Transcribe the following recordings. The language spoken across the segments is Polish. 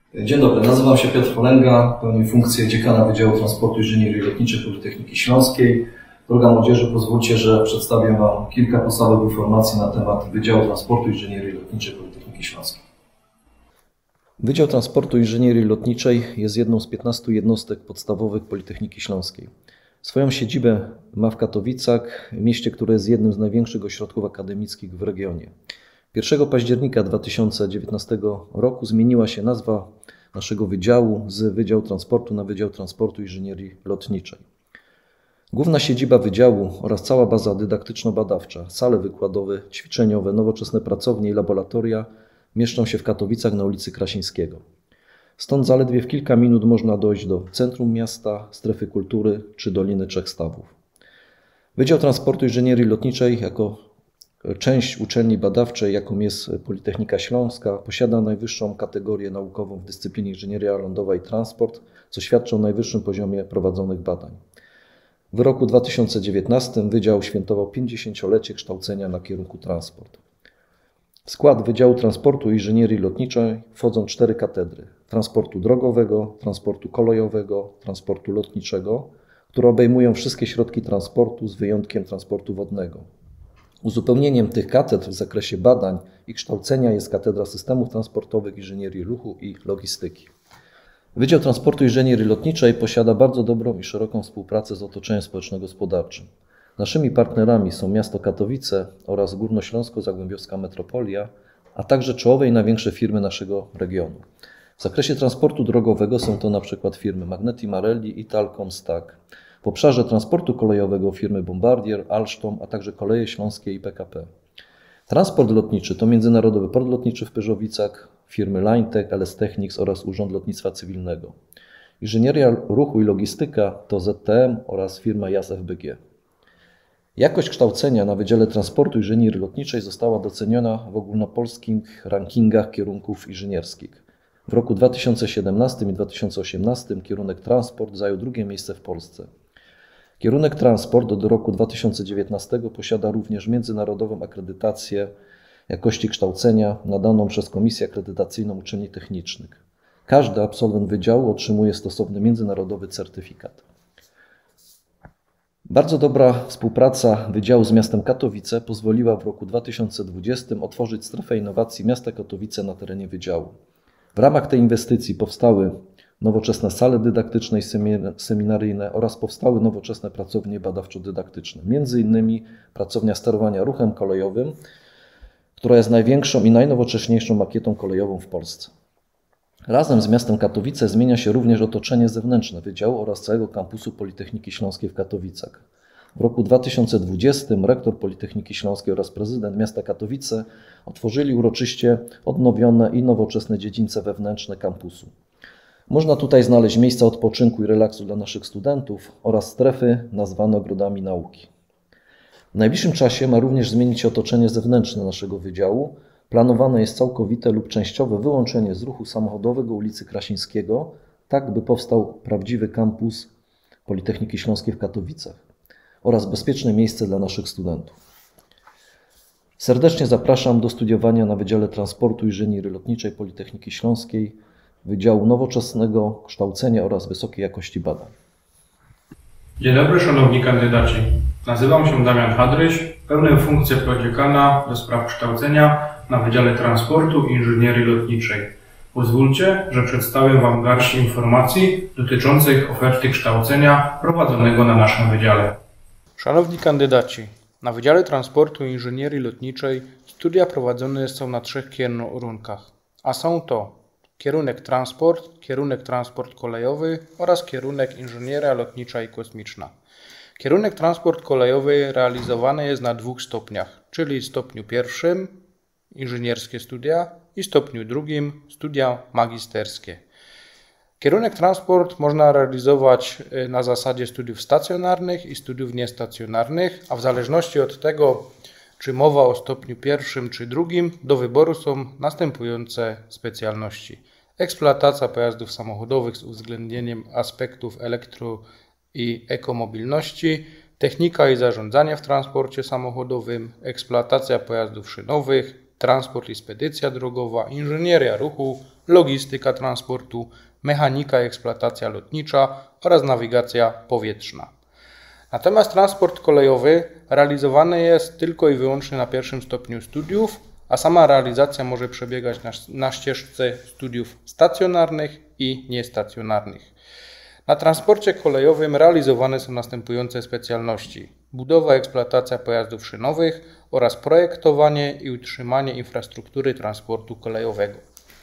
Dzień dobry, nazywam się Piotr Polęga, pełnię funkcję dziekana Wydziału Transportu i Inżynierii Lotniczej Politechniki Śląskiej. Droga młodzieży, pozwólcie, że przedstawię Wam kilka podstawowych informacji na temat Wydziału Transportu i Inżynierii Lotniczej Politechniki Śląskiej. Wydział Transportu i Inżynierii Lotniczej jest jedną z 15 jednostek podstawowych Politechniki Śląskiej. Swoją siedzibę ma w Katowicach, mieście, które jest jednym z największych ośrodków akademickich w regionie. 1 października 2019 roku zmieniła się nazwa naszego wydziału z Wydział Transportu na Wydział Transportu i Inżynierii Lotniczej. Główna siedziba wydziału oraz cała baza dydaktyczno-badawcza, sale wykładowe, ćwiczeniowe, nowoczesne pracownie i laboratoria mieszczą się w Katowicach na ulicy Krasińskiego. Stąd zaledwie w kilka minut można dojść do centrum miasta, strefy kultury czy Doliny Trzech Stawów. Wydział Transportu i Inżynierii Lotniczej jako część uczelni badawczej, jaką jest Politechnika Śląska, posiada najwyższą kategorię naukową w dyscyplinie inżynieria lądowa i transport, co świadczy o najwyższym poziomie prowadzonych badań. W roku 2019 Wydział świętował 50-lecie kształcenia na kierunku transport. W skład Wydziału Transportu i Inżynierii Lotniczej wchodzą 4 katedry: transportu drogowego, transportu kolejowego, transportu lotniczego, które obejmują wszystkie środki transportu z wyjątkiem transportu wodnego. Uzupełnieniem tych katedr w zakresie badań i kształcenia jest Katedra Systemów Transportowych, Inżynierii Ruchu i Logistyki. Wydział Transportu i Inżynierii Lotniczej posiada bardzo dobrą i szeroką współpracę z otoczeniem społeczno-gospodarczym. Naszymi partnerami są miasto Katowice oraz Górnośląsko-Zagłębiowska Metropolia, a także czołowe i największe firmy naszego regionu. W zakresie transportu drogowego są to np. firmy Magneti Marelli, Italcom, Stag. W obszarze transportu kolejowego firmy Bombardier, Alstom, a także Koleje Śląskie i PKP. Transport lotniczy to Międzynarodowy Port Lotniczy w Pyrzowicach, firmy Linetech, LS Technics oraz Urząd Lotnictwa Cywilnego. Inżynieria Ruchu i Logistyka to ZTM oraz firma JAS FBG. Jakość kształcenia na Wydziale Transportu i Inżynierii Lotniczej została doceniona w ogólnopolskich rankingach kierunków inżynierskich. W roku 2017 i 2018 kierunek transport zajął 2. miejsce w Polsce. Kierunek transport do roku 2019 posiada również międzynarodową akredytację jakości kształcenia nadaną przez Komisję Akredytacyjną Uczelni Technicznych. Każdy absolwent wydziału otrzymuje stosowny międzynarodowy certyfikat. Bardzo dobra współpraca wydziału z miastem Katowice pozwoliła w roku 2020 otworzyć strefę innowacji miasta Katowice na terenie wydziału. W ramach tej inwestycji powstały nowoczesne sale dydaktyczne i seminaryjne oraz powstały nowoczesne pracownie badawczo-dydaktyczne. Między innymi pracownia sterowania ruchem kolejowym, która jest największą i najnowocześniejszą makietą kolejową w Polsce. Razem z miastem Katowice zmienia się również otoczenie zewnętrzne wydziału oraz całego kampusu Politechniki Śląskiej w Katowicach. W roku 2020 rektor Politechniki Śląskiej oraz prezydent miasta Katowice otworzyli uroczyście odnowione i nowoczesne dziedzińce wewnętrzne kampusu. Można tutaj znaleźć miejsca odpoczynku i relaksu dla naszych studentów oraz strefy nazwane ogrodami nauki. W najbliższym czasie ma również zmienić się otoczenie zewnętrzne naszego wydziału. Planowane jest całkowite lub częściowe wyłączenie z ruchu samochodowego ulicy Krasińskiego, tak by powstał prawdziwy kampus Politechniki Śląskiej w Katowicach oraz bezpieczne miejsce dla naszych studentów. Serdecznie zapraszam do studiowania na Wydziale Transportu i Inżynierii Lotniczej Politechniki Śląskiej, Wydziału Nowoczesnego Kształcenia oraz Wysokiej Jakości Badań. Dzień dobry, szanowni kandydaci. Nazywam się Damian Hadryś, pełnię funkcję prodziekana do spraw kształcenia na Wydziale Transportu i Inżynierii Lotniczej. Pozwólcie, że przedstawię Wam garść informacji dotyczących oferty kształcenia prowadzonego na naszym wydziale. Szanowni kandydaci, na Wydziale Transportu i Inżynierii Lotniczej studia prowadzone są na 3 kierunkach, a są to kierunek transport kolejowy oraz kierunek inżynieria lotnicza i kosmiczna. Kierunek transport kolejowy realizowany jest na 2 stopniach, czyli stopniu 1 inżynierskie studia i stopniu 2 studia magisterskie. Kierunek transport można realizować na zasadzie studiów stacjonarnych i studiów niestacjonarnych, a w zależności od tego, czy mowa o stopniu 1 czy 2, do wyboru są następujące specjalności: eksploatacja pojazdów samochodowych z uwzględnieniem aspektów elektro- i ekomobilności, technika i zarządzanie w transporcie samochodowym, eksploatacja pojazdów szynowych, transport i spedycja drogowa, inżynieria ruchu, logistyka transportu, mechanika i eksploatacja lotnicza oraz nawigacja powietrzna. Natomiast transport kolejowy realizowany jest tylko i wyłącznie na pierwszym stopniu studiów, a sama realizacja może przebiegać na ścieżce studiów stacjonarnych i niestacjonarnych. Na transporcie kolejowym realizowane są następujące specjalności: budowa i eksploatacja pojazdów szynowych oraz projektowanie i utrzymanie infrastruktury transportu kolejowego.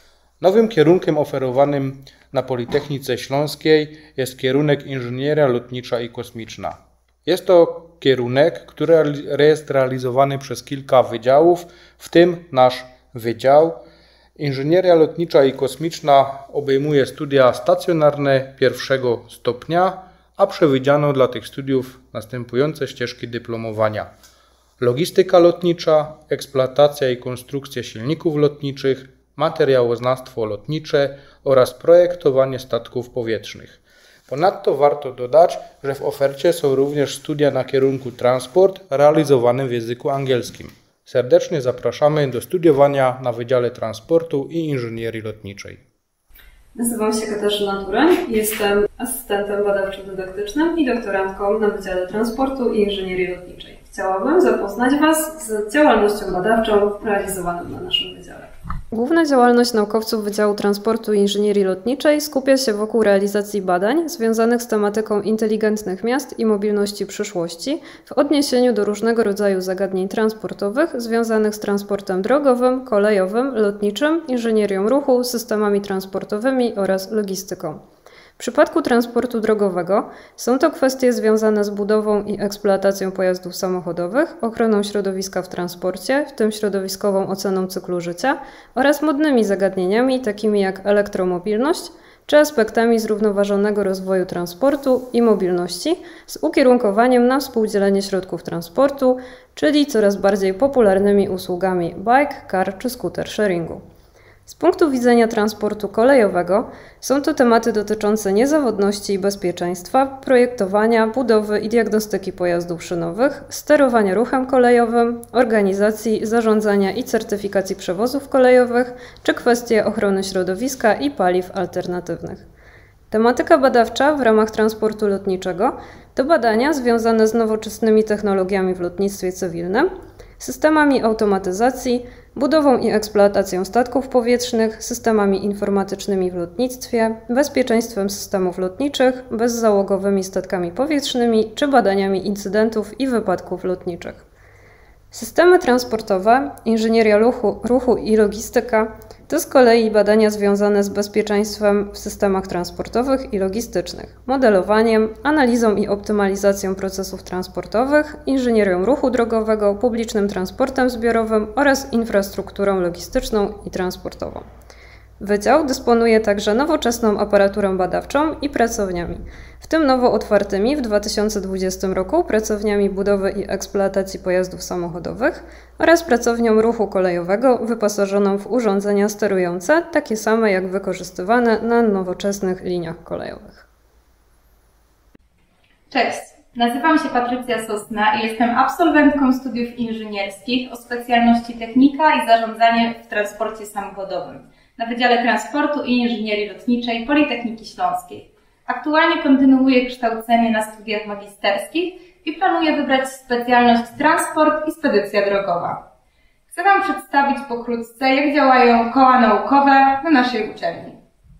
Nowym kierunkiem oferowanym na Politechnice Śląskiej jest kierunek Inżynieria Lotnicza i Kosmiczna. Jest to kierunek, który jest realizowany przez kilka wydziałów, w tym nasz wydział. Inżynieria Lotnicza i Kosmiczna obejmuje studia stacjonarne pierwszego stopnia, a przewidziano dla tych studiów następujące ścieżki dyplomowania: logistyka lotnicza, eksploatacja i konstrukcja silników lotniczych, materiałoznawstwo lotnicze oraz projektowanie statków powietrznych. Ponadto warto dodać, że w ofercie są również studia na kierunku transport realizowane w języku angielskim. Serdecznie zapraszamy do studiowania na Wydziale Transportu i Inżynierii Lotniczej. Nazywam się Katarzyna Turoń, jestem asystentem badawczo-dydaktycznym i doktorantką na Wydziale Transportu i Inżynierii Lotniczej. Chciałabym zapoznać Was z działalnością badawczą realizowaną na naszym wydziale. Główna działalność naukowców Wydziału Transportu i Inżynierii Lotniczej skupia się wokół realizacji badań związanych z tematyką inteligentnych miast i mobilności przyszłości w odniesieniu do różnego rodzaju zagadnień transportowych związanych z transportem drogowym, kolejowym, lotniczym, inżynierią ruchu, systemami transportowymi oraz logistyką. W przypadku transportu drogowego są to kwestie związane z budową i eksploatacją pojazdów samochodowych, ochroną środowiska w transporcie, w tym środowiskową oceną cyklu życia oraz modnymi zagadnieniami takimi jak elektromobilność czy aspektami zrównoważonego rozwoju transportu i mobilności z ukierunkowaniem na współdzielenie środków transportu, czyli coraz bardziej popularnymi usługami bike, car czy scooter sharingu. Z punktu widzenia transportu kolejowego są to tematy dotyczące niezawodności i bezpieczeństwa, projektowania, budowy i diagnostyki pojazdów szynowych, sterowania ruchem kolejowym, organizacji, zarządzania i certyfikacji przewozów kolejowych, czy kwestie ochrony środowiska i paliw alternatywnych. Tematyka badawcza w ramach transportu lotniczego to badania związane z nowoczesnymi technologiami w lotnictwie cywilnym, systemami automatyzacji, budową i eksploatacją statków powietrznych, systemami informatycznymi w lotnictwie, bezpieczeństwem systemów lotniczych, bezzałogowymi statkami powietrznymi czy badaniami incydentów i wypadków lotniczych. Systemy transportowe, inżynieria ruchu i logistyka to z kolei badania związane z bezpieczeństwem w systemach transportowych i logistycznych, modelowaniem, analizą i optymalizacją procesów transportowych, inżynierią ruchu drogowego, publicznym transportem zbiorowym oraz infrastrukturą logistyczną i transportową. Wydział dysponuje także nowoczesną aparaturą badawczą i pracowniami, w tym nowo otwartymi w 2020 roku pracowniami budowy i eksploatacji pojazdów samochodowych oraz pracownią ruchu kolejowego wyposażoną w urządzenia sterujące, takie same jak wykorzystywane na nowoczesnych liniach kolejowych. Cześć, nazywam się Patrycja Sosna i jestem absolwentką studiów inżynierskich o specjalności technika i zarządzanie w transporcie samochodowym na Wydziale Transportu i Inżynierii Lotniczej Politechniki Śląskiej. Aktualnie kontynuuję kształcenie na studiach magisterskich i planuję wybrać specjalność transport i spedycja drogowa. Chcę Wam przedstawić pokrótce, jak działają koła naukowe na naszej uczelni.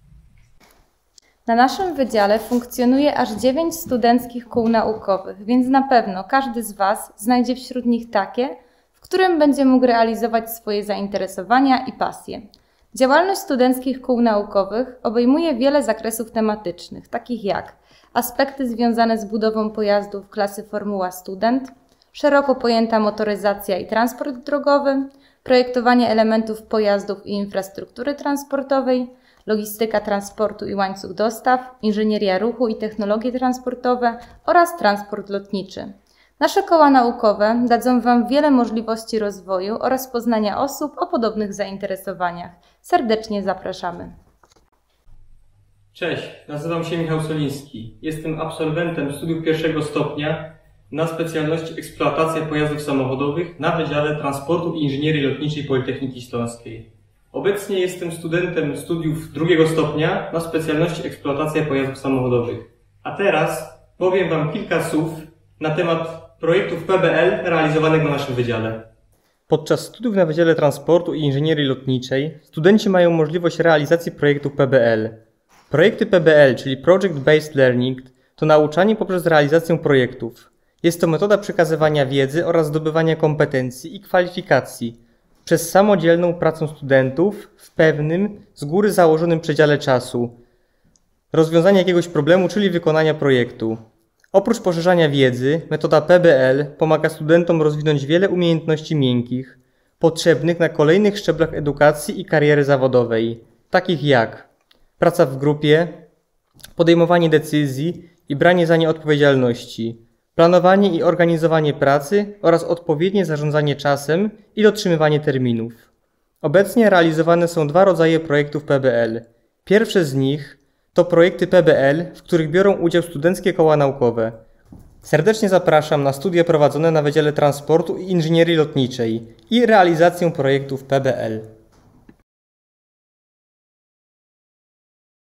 Na naszym wydziale funkcjonuje aż 9 studenckich kół naukowych, więc na pewno każdy z Was znajdzie wśród nich takie, w którym będzie mógł realizować swoje zainteresowania i pasje. Działalność studenckich kół naukowych obejmuje wiele zakresów tematycznych, takich jak aspekty związane z budową pojazdów klasy Formuła Student, szeroko pojęta motoryzacja i transport drogowy, projektowanie elementów pojazdów i infrastruktury transportowej, logistyka transportu i łańcuch dostaw, inżynieria ruchu i technologie transportowe oraz transport lotniczy. Nasze koła naukowe dadzą Wam wiele możliwości rozwoju oraz poznania osób o podobnych zainteresowaniach. Serdecznie zapraszamy. Cześć, nazywam się Michał Soliński. Jestem absolwentem studiów pierwszego stopnia na specjalności eksploatacja pojazdów samochodowych na Wydziale Transportu i Inżynierii Lotniczej Politechniki Śląskiej. Obecnie jestem studentem studiów drugiego stopnia na specjalności eksploatacja pojazdów samochodowych. A teraz powiem Wam kilka słów na temat projektów PBL realizowanych na naszym wydziale. Podczas studiów na Wydziale Transportu i Inżynierii Lotniczej studenci mają możliwość realizacji projektów PBL. Projekty PBL, czyli Project Based Learning, to nauczanie poprzez realizację projektów. Jest to metoda przekazywania wiedzy oraz zdobywania kompetencji i kwalifikacji przez samodzielną pracę studentów w pewnym, z góry założonym przedziale czasu, rozwiązania jakiegoś problemu, czyli wykonania projektu. Oprócz poszerzania wiedzy, metoda PBL pomaga studentom rozwinąć wiele umiejętności miękkich, potrzebnych na kolejnych szczeblach edukacji i kariery zawodowej, takich jak praca w grupie, podejmowanie decyzji i branie za nie odpowiedzialności, planowanie i organizowanie pracy oraz odpowiednie zarządzanie czasem i dotrzymywanie terminów. Obecnie realizowane są dwa rodzaje projektów PBL. Pierwsze z nich to projekty PBL, w których biorą udział studenckie koła naukowe. Serdecznie zapraszam na studia prowadzone na Wydziale Transportu i Inżynierii Lotniczej i realizację projektów PBL.